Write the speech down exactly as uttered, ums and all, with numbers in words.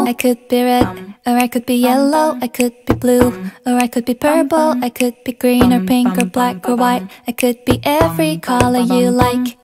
I could be red, or I could be yellow, I could be blue, or I could be purple, I could be green or pink or black or white. I could be every color you like.